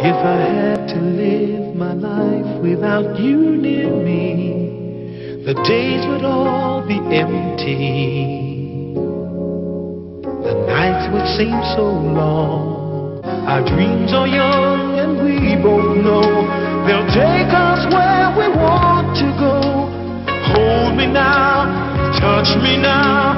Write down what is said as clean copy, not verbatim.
If I had to live my life without you near me, the days would all be empty. The nights would seem so long. Our dreams are young and we both know they'll take us where we want to go. Hold me now, touch me now.